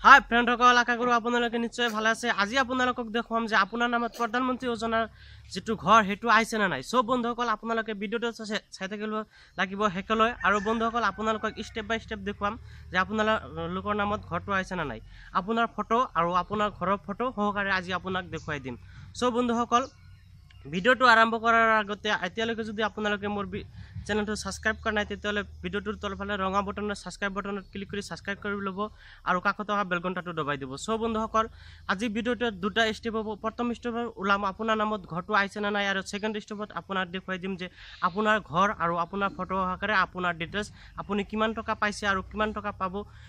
হাই ফ্ৰেণ্ডসকল, আশা কৰোঁ আপোনালোকে নিশ্চয় ভালে আছে। আজি আপোনালোকক দেখুৱাম যে আপোনাৰ নামত প্ৰধানমন্ত্ৰী যোজনাৰ যিটো ঘৰ সেইটো আহিছে নে নাই। সব বন্ধুসকল আপোনালোকে ভিডিঅ'টো চাই থাকিব লাগিব শেষলৈ। আৰু বন্ধুসকল আপোনালোকক ষ্টেপ বাই ষ্টেপ দেখুৱাম যে আপোনালোকৰ নামত ঘৰটো আহিছে নে নাই। আপোনাৰ ফটো আৰু আপোনাৰ ঘৰৰ ফটো সহকাৰে আজি আপোনাক দেখুৱাই দিম। সব বন্ধুসকল ভিডিঅ'টো আৰম্ভ কৰাৰ আগতে এতিয়ালৈকে যদি আপোনালোকে মোৰ চেনেলটো ছাবস্ক্ৰাইব কৰা নাই তেতিয়াহ'লে ভিডিঅ'টোৰ তলফালে ৰঙা বটনত ছাবস্ক্ৰাইব বটনত ক্লিক কৰি ছাবস্ক্ৰাইব কৰি ল'ব আৰু কাষত থকা বেল ঘণ্টাটো দবাই দিব। সব বন্ধুসকল আজি ভিডিঅ'টোত দুটা ষ্টেপ হ'ব। প্ৰথম ষ্টেপত ওলাম আপোনাৰ নামত ঘৰটো আহিছে নে নাই, আৰু ছেকেণ্ড ষ্টেপত আপোনাক দেখুৱাই দিম যে আপোনাৰ ঘৰ আৰু আপোনাৰ ফটো সহকাৰে আপোনাৰ ডিটেইলছ, আপুনি কিমান টকা পাইছে আৰু কিমান টকা পাব,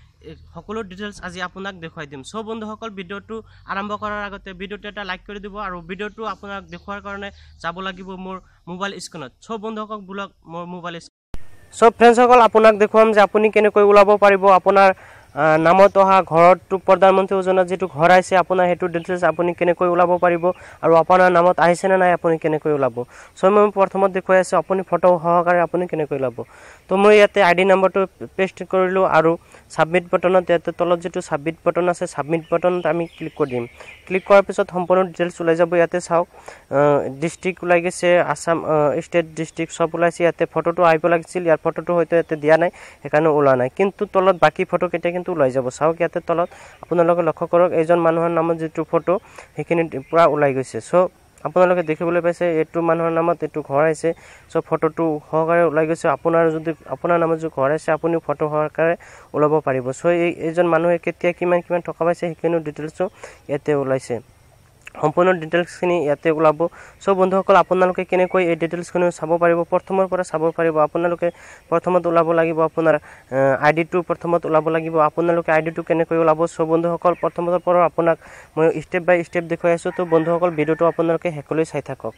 সকলো ডিটেইলছ আজি আপোনাক দেখুৱাই দিম। সব বন্ধুসকল ভিডিঅ'টো আৰম্ভ কৰাৰ আগতে ভিডিঅ'টো এটা লাইক কৰি দিব আৰু ভিডিঅ'টো আপোনাক দেখুৱাৰ কাৰণে যাব লাগিব মোৰ মোবাইল স্ক্ৰীনত। সব বন্ধুসকল ব্লগ মোৰ মোবাইল সব ফ্ৰেণ্ডসকল আপোনাক দেখুৱাম যে আপুনি কেনেকৈ ওলাব পাৰিব আপোনাৰ নামত অহা ঘৰটো প্ৰধানমন্ত্ৰী যোজনাত যিটো ঘৰ আহিছে আপোনাৰ সেইটো ডিটেইলছ আপুনি কেনেকৈ ওলাব পাৰিব আৰু আপোনাৰ নামত আহিছে নে নাই আপুনি কেনেকৈ ওলাব। সো মই প্ৰথমত দেখুৱাই আছোঁ আপুনি ফটো সহকাৰে আপুনি কেনেকৈ ওলাব। তো মই ইয়াতে আইডি নম্বৰটো পেষ্ট কৰিলোঁ আৰু ছাবমিট বটনত ইয়াতে তলত যিটো ছাবমিট বটন আছে ছাবমিট বটনত আমি ক্লিক কৰি দিম। ক্লিক কৰাৰ পিছত সম্পূৰ্ণ ডিটেইলছ ওলাই যাব। ইয়াতে চাওক ডিষ্ট্ৰিক্ট ওলাই গৈছে, আসাম ষ্টেট ডিষ্ট্ৰিক্ট সব ওলাইছে। ইয়াতে ফটোটো আহিব লাগিছিল, ইয়াৰ ফটোটো হয়তো ইয়াতে দিয়া নাই সেইকাৰণে ওলোৱা নাই, কিন্তু তলত বাকী ফটোকেইটা কিন্তু ওলাই যাব। চাওক ইয়াতে তলত আপোনালোকে লক্ষ্য কৰক এইজন মানুহৰ নামত যিটো ফটো সেইখিনি পূৰা ওলাই গৈছে। চ' আপোনালোকে দেখিবলৈ পাইছে এইটো মানুহৰ নামত এইটো ঘৰ আহিছে। চ' ফটোটো সহকাৰে ওলাই গৈছে। আপোনাৰ যদি আপোনাৰ নামত যদি ঘৰ আছে আপুনি ফটো সহকাৰে ওলাব পাৰিব। চ' এইজন মানুহে কেতিয়া কিমান টকা পাইছে সেইখিনি ডিটেইলছো ইয়াতে ওলাইছে, সম্পূৰ্ণ ডিটেইলছখিনি ইয়াতে ওলাব। সব বন্ধুসকল আপোনালোকে কেনেকৈ এই ডিটেইলছখিনি চাব পাৰিব, প্ৰথমৰ পৰা চাব পাৰিব। আপোনালোকে প্ৰথমত ওলাব লাগিব আপোনাৰ আইডিটো, প্ৰথমত ওলাব লাগিব আপোনালোকে আইডিটো কেনেকৈ ওলাব। সব বন্ধুসকল প্ৰথমৰ পৰা আপোনাক মই ষ্টেপ বাই ষ্টেপ দেখুৱাই আছোঁ। তো বন্ধুসকল ভিডিঅ'টো আপোনালোকে শেষলৈ চাই থাকক।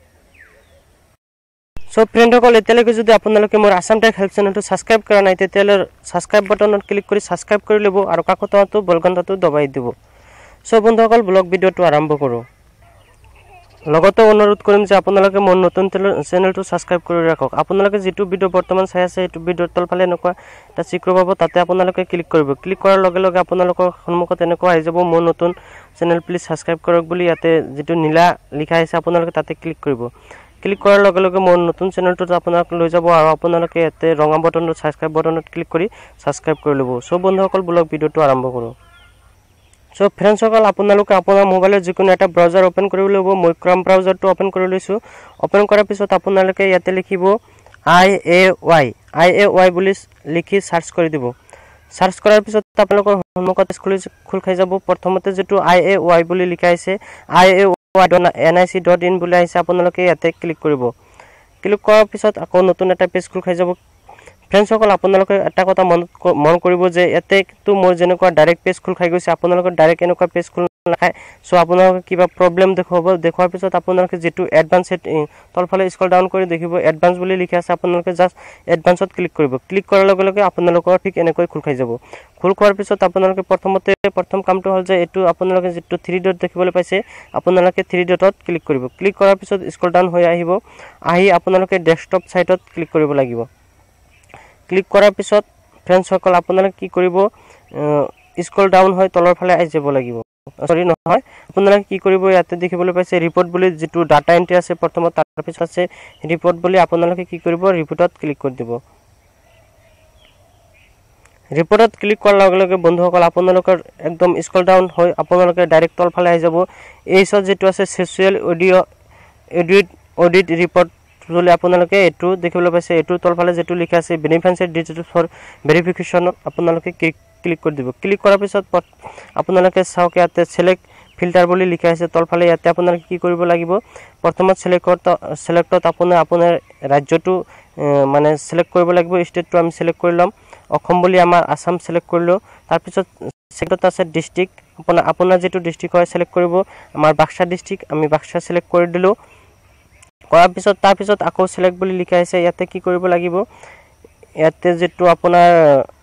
সব ফ্ৰেণ্ডসকল এতিয়ালৈকে যদি আপোনালোকে মোৰ আসাম টেক হেল্প চেনেলটো ছাবস্ক্ৰাইব কৰা নাই তেতিয়াহ'লে ছাবস্ক্ৰাইব বটনত ক্লিক কৰি ছাবস্ক্ৰাইব কৰি ল'ব আৰু কাষত থকা বেল ঘণ্টাটো দবাই দিব। সব বন্ধুসকল ব্লগ ভিডিঅ'টো আৰম্ভ কৰোঁ। লগতে অনুৰোধ কৰিম যে আপোনালোকে মোৰ নতুন চেনেলটো ছাবস্ক্ৰাইব কৰি ৰাখক। আপোনালোকে যিটো ভিডিঅ' বৰ্তমান চাই আছে সেইটো ভিডিঅ'ৰ তলফালে এনেকুৱা এটা চিক্ৰ পাব, তাতে আপোনালোকে ক্লিক কৰিব। ক্লিক কৰাৰ লগে লগে আপোনালোকৰ সন্মুখত এনেকুৱা আহি যাব মোৰ নতুন চেনেল প্লিজ ছাবস্ক্ৰাইব কৰক বুলি। ইয়াতে যিটো নীলা লিখা আছে আপোনালোকে তাতে ক্লিক কৰিব। ক্লিক কৰাৰ লগে লগে মোৰ নতুন চেনেলটোত আপোনাক লৈ যাব আৰু আপোনালোকে ইয়াতে ৰঙা বটনত ছাবস্ক্ৰাইব বটনত ক্লিক কৰি ছাবস্ক্ৰাইব কৰি ল'ব। সব বন্ধুসকল ব্লগ ভিডিঅ'টো আৰম্ভ কৰোঁ। সো ফ্ৰেণ্ডসকল আপোনালোকে আপোনাৰ মোবাইলৰ যিকোনো এটা ব্ৰাউজাৰ অ'পেন কৰিব লাগিব। মই ক্ৰম ব্ৰাউজাৰটো অ'পেন কৰি লৈছোঁ। অ'পেন কৰাৰ পিছত আপোনালোকে ইয়াতে লিখিব IAY বুলি লিখি ছাৰ্চ কৰি দিব। ছাৰ্চ কৰাৰ পিছত আপোনালোকৰ সন্মুখত খোল খাই যাব। প্ৰথমতে যিটো IAY বুলি লিখা আছে IAY.nic.in বুলি আহিছে আপোনালোকে ইয়াতে ক্লিক কৰিব। ক্লিক কৰাৰ পিছত আকৌ নতুন এটা পেজ খোল খাই যাব। ফ্ৰেণ্ডসকল আপোনালোকে এটা কথা মন কৰিব যে ইয়াতেতো মোৰ যেনেকুৱা ডাইৰেক্ট পেজ খোল খাই গৈছে আপোনালোকৰ ডাইৰেক্ট এনেকুৱা পেজ খোল নাখায়। চ' আপোনালোকে কিবা প্ৰব্লেম দেখুৱাৰ পিছত আপোনালোকে যিটো এডভান্স তলফালে স্ক্ৰল ডাউন কৰি দেখিব এডভান্স বুলি লিখা আছে, আপোনালোকে জাষ্ট এডভান্সত ক্লিক কৰিব। ক্লিক কৰাৰ লগে লগে আপোনালোকৰ ঠিক এনেকৈ খোল খাই যাব। খোল খোৱাৰ পিছত আপোনালোকে প্ৰথম কামটো হ'ল যে এইটো আপোনালোকে যিটো 3 ডট দেখিবলৈ পাইছে আপোনালোকে 3 ডটত ক্লিক কৰিব। ক্লিক কৰাৰ পিছত স্ক্ৰল ডাউন হৈ আহি আপোনালোকে ডেস্কটপ ছাইটত ক্লিক কৰিব লাগিব। ক্লিক কৰাৰ পিছত ফ্ৰেণ্ডসকল আপোনালোকে কি কৰিব, স্ক্ৰল ডাউন হৈ তলৰ ফালে আহি যাব লাগিব। আপোনালোকে কি কৰিব, ইয়াতে দেখিবলৈ পাইছে ৰিপৰ্ট বুলি যিটো ডাটা এণ্ট্ৰি আছে প্ৰথমত, তাৰপিছত আছে ৰিপৰ্ট বুলি। আপোনালোকে কি কৰিব ৰিপৰ্টত ক্লিক কৰি দিব। ৰিপৰ্টত ক্লিক কৰাৰ লগে লগে বন্ধুসকল আপোনালোকৰ একদম স্ক্ৰল ডাউন হৈ আপোনালোকে ডাইৰেক্ট তলফালে আহি যাব। এইচত যিটো আছে ছ'চিয়েল অডিট ৰিপৰ্ট বুলি আপোনালোকে এইটো দেখিবলৈ পাইছে। এইটো তলফালে যিটো লিখা আছে বেনিফিচিয়াৰী ডিটেইলছ ফৰ ভেৰিফিকেশ্যনত আপোনালোকে ক্লিক কৰি দিব। ক্লিক কৰাৰ পিছত আপোনালোকে চাওক ইয়াতে ছিলেক্ট ফিল্টাৰ বুলি লিখা আছে তলফালে। ইয়াতে আপোনালোকে কি কৰিব লাগিব, প্ৰথমত ছিলেক্টত আপোনাৰ ৰাজ্যটো মানে ছিলেক্ট কৰিব লাগিব। ষ্টেটটো আমি ছিলেক্ট কৰি ল'ম, অসম বুলি আমাৰ আসাম ছিলেক্ট কৰিলোঁ। তাৰপিছত ছেকেণ্ডত আছে ডিষ্ট্ৰিক্ট, আপোনাৰ যিটো ডিষ্ট্ৰিক্ট হয় ছিলেক্ট কৰিব। আমাৰ বাক্সা ডিষ্ট্ৰিক্ট, আমি বাক্সা ছিলেক্ট কৰি দিলোঁ। কৰাৰ পিছত তাৰপিছত আকৌ ছিলেক্ট বুলি লিখা আছে, ইয়াতে কি কৰিব লাগিব, ইয়াতে যিটো আপোনাৰ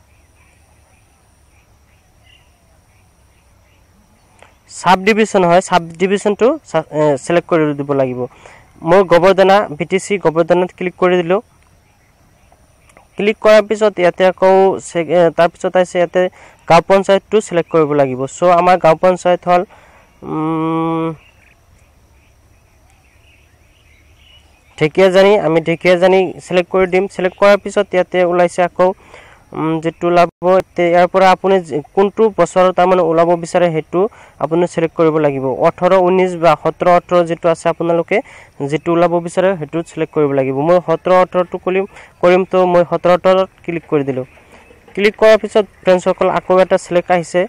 সাব ডিভিজন হয় সাব ডিভিজনটো ছিলেক্ট কৰি দিব লাগিব। মই গোবৰ্ধনা BTC গোবৰ্ধনাত ক্লিক কৰি দিলোঁ। ক্লিক কৰাৰ পিছত ইয়াতে আকৌ তাৰ পিছত আছে ইয়াতে গাঁও পঞ্চায়তটো সিলেক্ট কৰিব লাগিব সো আমাৰ গাঁও পঞ্চায়ত হল ঢেকিয়াজানি আমি ঢেকিয়াজানি সিলেক্ট কৰি দিম সিলেক্ট কৰাৰ পিছত ইয়াতে ওলাইছে আকৌ যেটো ওলাব ইয়াৰ পৰা আপুনি কোনটো বছৰ তাৰমানে ওলাব বিচাৰে হেতু আপুনি সিলেক্ট কৰিব লাগিব 18 19 বা 17 18 যেটো আছে আপোনালোকে যেটো ওলাব বিচাৰে হেতু সিলেক্ট কৰিব লাগিব মই 17 18 টো কৰিম তো মই 17 18 ত ক্লিক কৰি দিলো ক্লিক কৰাৰ পিছত ফ্ৰেন্ডছ সকল আকৌ এটা সিলেক্ট আহিছে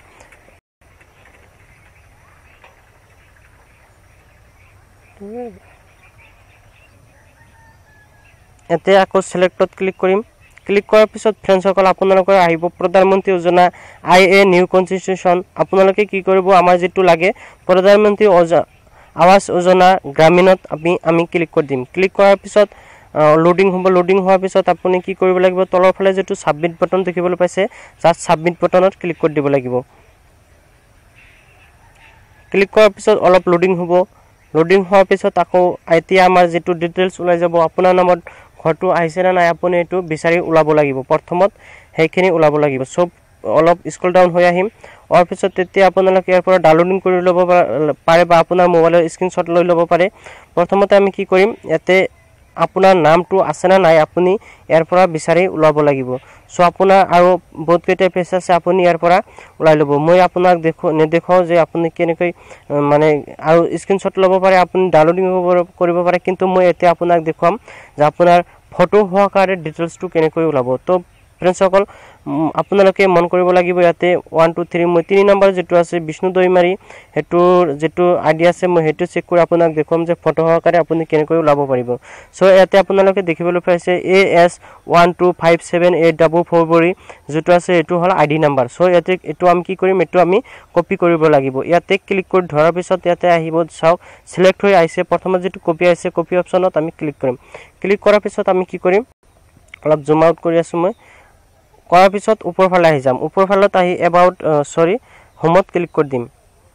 এতে আকৌ সিলেক্টত ক্লিক কৰিম ক্লিক কৰাৰ পিছত ফ্ৰেন্ডছ সকল আপোনালোকৰ আহিব প্ৰধানমন্ত্ৰী যোজনা আইএ নিউ কনস্টিটিউশন আপোনালোকে কি কৰিব আমাৰ যেটো লাগে প্ৰধানমন্ত্ৰী আৱাস যোজনা গ্ৰামীণত আমি ক্লিক কৰি দিম ক্লিক কৰাৰ পিছত লোডিং হোৱাৰ পিছত আপুনি কি কৰিব লাগিব তলৰ ফালে যেটো সাবমিট বাটন দেখিবলৈ পাইছে জাস্ট সাবমিট বাটনত ক্লিক কৰি দিব লাগিব ক্লিক কৰাৰ পিছত অলপ লোডিং হোৱাৰ পিছত আকৌ এতিয়া আমাৰ যেটো ডিটেইলছ ওলাই যাব আপোনাৰ নামত ঘৰটো আহিছে না নাই আপুনি এটো বিচাৰি উলাব লাগিব প্ৰথমত হেখিনি উলাব লাগিব সব অলপ স্ক্ৰল ডাউন হৈ আহিম আৰু পিছত তেতিয়া আপোনালোকে ইয়াৰ পৰা ডাউনলোডিং কৰি ল'ব পাৰে বা আপোনাৰ মোবাইলৰ স্ক্ৰিনশ্বট লৈ ল'ব পাৰে প্ৰথমতে আমি কি কৰিম ইয়াতে আপোনাৰ নামটো আছে না নাই আপুনি ইয়াৰ পৰা বিচাৰি উলাব লাগিব সো আপোনাৰ আৰু বহুত কেইটা পেজ আছে আপুনি ইয়াৰ পৰা উলাই ল'ব মই আপোনাক নেদেখাও যে আপুনি কেনেকৈ মানে আৰু স্ক্ৰিনশ্বট ল'ব পাৰে আপুনি ডাউনলোডিং কৰিব পাৰে কিন্তু মই এতিয়া আপোনাক দেখুৱাম যে আপোনাৰ ফটো হোৱাকাৰে ডিটেইলছটো কেনেকৈ উলাব তো ফ্ৰেন্ডছ সকল আপোনালোকে মন কৰিব লাগিব ইয়াতে 1 2 3 মই 3 নম্বৰ যেটো আছে বিষ্ণু দৈমাৰী হেতু যেটো আইডি আছে মই হেতু চেক কৰি আপোনাক দেখুৱাম যে ফটো হোৱাকাৰে আপুনি কেনেকৈ উলাব পাৰিব সো ইয়াতে আপোনালোকে দেখিবলৈ পাইছে AS1257844 যেটো আছে এটো হল আইডি নম্বৰ সো ইয়াতে এটো আমি কি কৰিম এটো আমি কপি কৰিব লাগিব ইয়াতে ক্লিক কৰি ধৰাৰ পিছত ইয়াতে আহিব চাওক সিলেক্ট হৈ আইছে প্ৰথমত যেটো কপি আইছে কপি অপচনত আমি ক্লিক কৰিম ক্লিক কৰাৰ পিছত আমি কি কৰিম অলপ জুম আউট কৰি আছো মই কৰাৰ পিছত ওপৰ ফালে আহি যাম ওপৰ ফালত আহি এবাউট হোমত ক্লিক কৰি দিম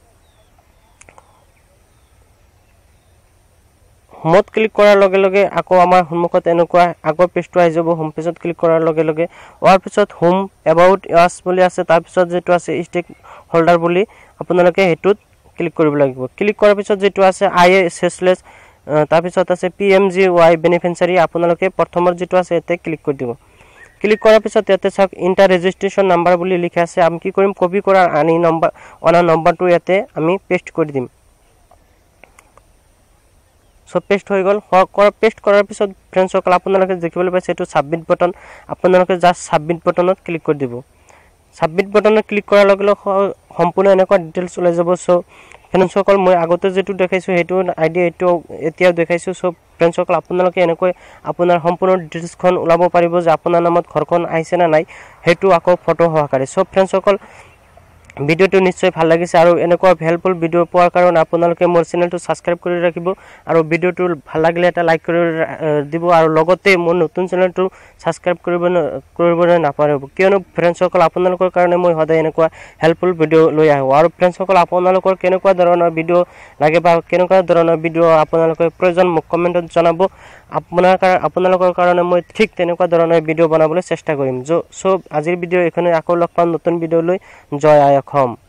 হোমত ক্লিক কৰাৰ লগে লগে আকৌ আমাৰ সন্মুখত এনেকুৱা আগৰ পেজটো আহি যাব হোম পেজত ক্লিক কৰাৰ লগে লগে ওৱাৰ পিছত হোম এবাউট ইয়াস বুলি আছে তাৰ পিছত যেটো আছে ষ্টেক হোল্ডাৰ বুলি আপোনালোকে হেতুত ক্লিক কৰিব লাগিব ক্লিক কৰাৰ পিছত যেটো আছে আইএ সেসলেস তাৰ পিছত আছে PMGY বেনিফিচিয়াৰী আপোনালোকে প্ৰথমৰ যেটো আছে এতে ক্লিক কৰি দিব ক্লিক কৰাৰ পিছত ইয়াতে চাওক ইন্টাৰ ৰেজিষ্ট্ৰেচন নাম্বাৰ বুলি লিখা আছে আমি কি কৰিম কপি কৰাৰ আনি নম্বৰটো ইয়াতে আমি পেস্ট কৰি দিম সো পেস্ট হৈ গল পেস্ট কৰাৰ পিছত ফ্ৰেন্ডছ সকল আপোনালোকে দেখিবলৈ পাইছে এটো সাবমিট বাটন আপোনালোকে জাস্ট সাবমিট বাটনত ক্লিক কৰি দিব সাবমিট বাটনত ক্লিক কৰাৰ লগে লগে সম্পূৰ্ণ এনেকুৱা ডিটেইলছ ওলাই যাব সো ফ্ৰেন্ডছ সকল মই আগতে যেটো দেখাইছো হেতু আইডি এটো এতিয়া দেখাইছো সো ফ্ৰেন্ডছ সকল আপোনালোকে এনেকৈ আপোনাৰ সম্পূৰ্ণ ডিটেইলছখন উলাব পাৰিব যে আপোনাৰ নামত ঘৰখন আহিছে না নাই হেতু আকৌ ফটো হোৱাকাৰে সো ফ্ৰেন্ডছ সকল ভিডিওটো নিশ্চয় ভাল লাগিছে আৰু এনেকুৱা হেল্পফুল ভিডিও পোৱাৰ কাৰণে আপোনালোকে মোৰ চেনেলটো সাবস্ক্ৰাইব কৰি ৰাখিব আৰু ভিডিওটো ভাল লাগিলে এটা লাইক কৰি দিব আৰু লগতে মোৰ নতুন চেনেলটো সাবস্ক্ৰাইব কৰিব নাপাহৰিব কিয়নো ফ্ৰেন্ডছ সকল আপোনালোকৰ কাৰণে মই সদায় এনেকুৱা হেল্পফুল ভিডিও লৈ আহো আৰু ফ্ৰেন্ডছ সকল আপোনালোকৰ কেনেকুৱা ধৰণৰ ভিডিও লাগে বা কেনেকুৱা ধৰণৰ ভিডিও আপোনালোকৰ প্ৰয়োজন মোক কমেন্টত জনাব আপোনালোকৰ কাৰণে মই ঠিক তেনেকুৱা ধৰণৰ ভিডিও বনাবলৈ চেষ্টা কৰিম সো আজিৰ ভিডিও এখানে আকৌ লগ পাম নতুন ভিডিও লৈ জয় আই অসম।